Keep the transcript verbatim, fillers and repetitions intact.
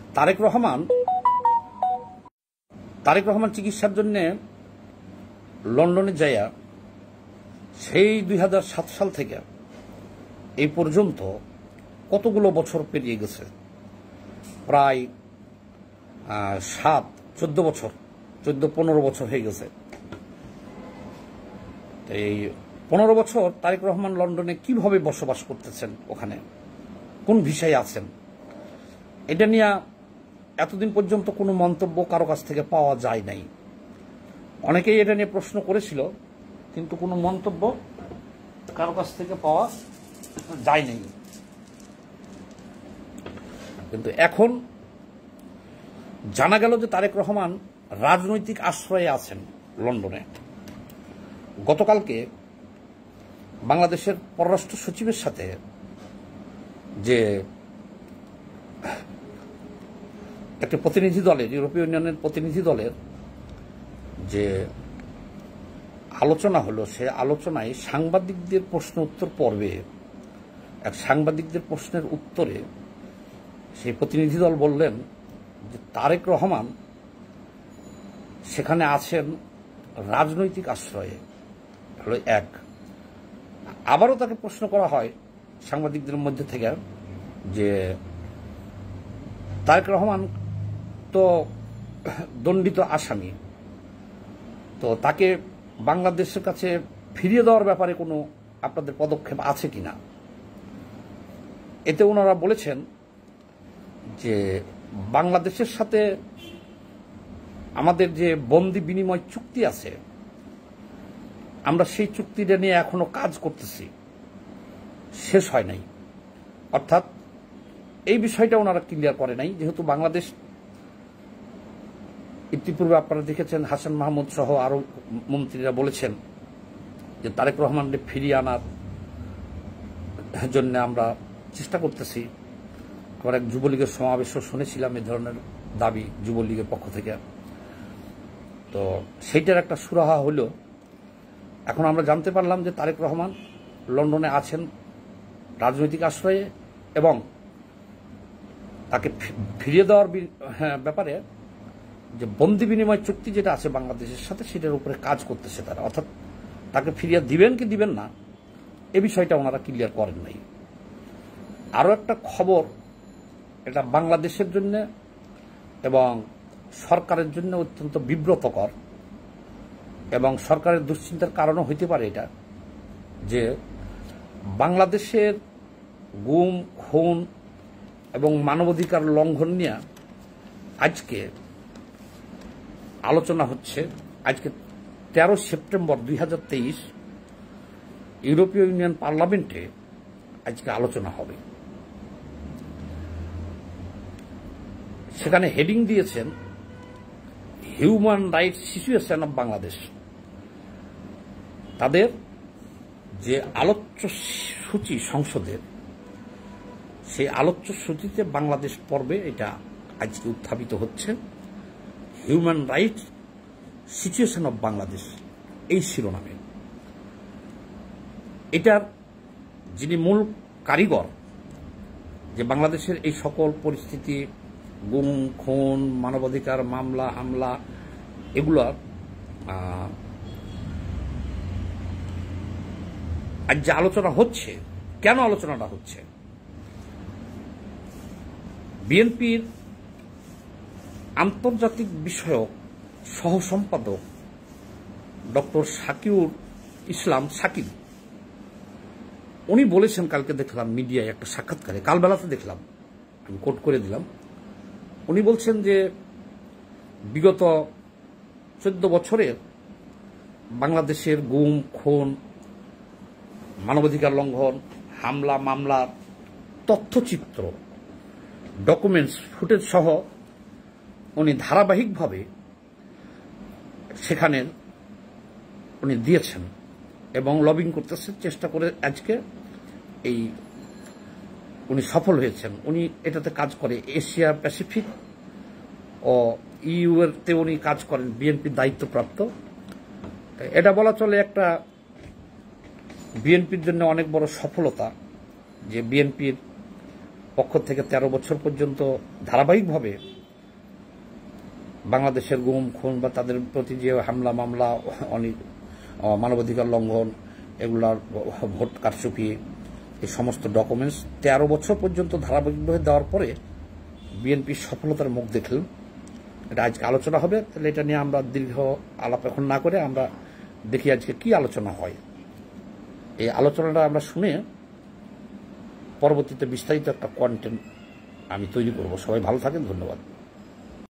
তারেক রহমান তারেক রহমান চিকিৎসার জন্য লন্ডনে যাইয়া সেই দুই হাজার সাত সাল থেকে এই পর্যন্ত কতগুলো বছর পেরিয়ে গেছে, প্রায় সাত চোদ্দ বছর চোদ্দ পনেরো বছর হয়ে গেছে। এই পনেরো বছর তারেক রহমান লন্ডনে কিভাবে বসবাস করতেছেন, ওখানে কোন ভিসায় আছেন, এটা নিয়ে এতদিন পর্যন্ত কোনো মন্তব্য কারো কাছ থেকে পাওয়া যায় নাই। অনেকেই এটা নিয়ে প্রশ্ন করেছিল, কিন্তু কোনো মন্তব্য কারো কাছ থেকে পাওয়া যায় নাই। কিন্তু এখন জানা গেল যে তারেক রহমান রাজনৈতিক আশ্রয়ে আছেন লন্ডনে। গতকালকে বাংলাদেশের পররাষ্ট্র সচিবের সাথে যে একটা প্রতিনিধি দলের, ইউরোপীয় ইউনিয়নের প্রতিনিধি দলের যে আলোচনা হলো, সে আলোচনায় সাংবাদিকদের প্রশ্ন উত্তর পর্বে এক সাংবাদিকদের প্রশ্নের উত্তরে সেই প্রতিনিধি দল বললেন যে তারেক রহমান সেখানে আছেন রাজনৈতিক আশ্রয়ে, হলো এক। আবারও তাকে প্রশ্ন করা হয় সাংবাদিকদের মধ্যে থেকে যে তারেক রহমান তো দণ্ডিত আসামি, তো তাকে বাংলাদেশের কাছে ফিরিয়ে দেওয়ার ব্যাপারে কোনো আপনাদের পদক্ষেপ আছে কিনা। এতে ওনারা বলেছেন যে বাংলাদেশের সাথে আমাদের যে বন্দি বিনিময় চুক্তি আছে, আমরা সেই চুক্তিটা নিয়ে এখনো কাজ করতেছি, শেষ হয় নাই। অর্থাৎ এই বিষয়টা ওনারা ক্লিয়ার করে নাই, যেহেতু বাংলাদেশ ইতিপূর্বে আপনারা দেখেছেন হাসান মাহমুদ সহ আরো মন্ত্রীরা বলেছেন যে তারেক রহমানকে ফিরিয়ে আনার জন্য আমরা চেষ্টা করতেছি। আবার এক যুবলীগের সমাবেশও শুনেছিলাম এ ধরনের দাবি যুবলীগের পক্ষ থেকে। তো সেইটার একটা সুরাহা হলো। এখন আমরা জানতে পারলাম যে তারেক রহমান লন্ডনে আছেন রাজনৈতিক আশ্রয়ে, এবং তাকে ফিরিয়ে দেওয়ার ব্যাপারে যে বন্দি বিনিময় চুক্তি যেটা আছে বাংলাদেশের সাথে, সেটার উপরে কাজ করতেছে তারা। অর্থাৎ তাকে ফিরিয়ে দিবেন কি দিবেন না, এ বিষয়টা ওনারা ক্লিয়ার করেন নাই। আরও একটা খবর, এটা বাংলাদেশের জন্য এবং সরকারের জন্য অত্যন্ত বিব্রতকর এবং সরকারের দুশ্চিন্তার কারণও হইতে পারে এটা, যে বাংলাদেশের গুম, খুন এবং মানবাধিকার লঙ্ঘন নিয়ে আজকে আলোচনা হচ্ছে। আজকে তেরো সেপ্টেম্বর দুই হাজার তেইশ ইউরোপীয় ইউনিয়ন পার্লামেন্টে আজকে আলোচনা হবে। সেখানে হেডিং দিয়েছেন human rights situation of Bangladesh. তাদের যে আলোচ্য সূচি সংসদের, সেই আলোচ্য সূচিতে বাংলাদেশ পর্বে এটা আজকে উত্থাপিত হচ্ছে, human rights situation of Bangladesh, এই শিরোনামে। এটার যিনি মূল কারিগর, যে বাংলাদেশের এই সকল পরিস্থিতি, গুম, খুন, মানবাধিকার মামলা, হামলা, এগুলোর আজ যে আলোচনা হচ্ছে, কেন আলোচনাটা হচ্ছে, বিএনপির আন্তর্জাতিক বিষয়ক সহ সম্পাদক ডক্টর শাকিউর ইসলাম শাকিব, উনি বলেছেন, কালকে দেখলাম মিডিয়ায় একটা সাক্ষাৎকারে, কালবেলাতে দেখলাম, আমি কোট করে দিলাম। উনি বলছেন যে বিগত চোদ্দ বছরের বাংলাদেশের গুম, খুন, মানবাধিকার লঙ্ঘন, হামলা, মামলার তথ্যচিত্র, ডকুমেন্টস, ফুটেজ সহ উনি ধারাবাহিকভাবে সেখানে উনি দিয়েছেন এবং লবিং করতেছেন, চেষ্টা করে আজকে এই উনি সফল হয়েছেন। উনি এটাতে কাজ করে এশিয়া প্যাসিফিক ও ইউ এরতে উনি কাজ করেন, বিএনপির দায়িত্বপ্রাপ্ত। এটা বলা চলে একটা বিএনপির জন্য অনেক বড় সফলতা, যে বিএনপির পক্ষ থেকে তেরো বছর পর্যন্ত ধারাবাহিকভাবে বাংলাদেশের গুম খুন বা তাদের প্রতি যে হামলা মামলা অনেক মানবাধিকার লঙ্ঘন এগুলার ভোট কারচুপি এই সমস্ত ডকুমেন্টস তেরো বছর পর্যন্ত ধারাবাহিকভাবে দেওয়ার পরে বিএনপির সফলতার মুখ দেখলাম। এটা আজকে আলোচনা হবে, তাহলে এটা নিয়ে আমরা দীর্ঘ আলাপ এখন না করে আমরা দেখি আজকে কি আলোচনা হয়। এই আলোচনাটা আমরা শুনে পরবর্তীতে বিস্তারিত একটা কন্টেন্ট আমি তৈরি করব। সবাই ভালো থাকেন, ধন্যবাদ।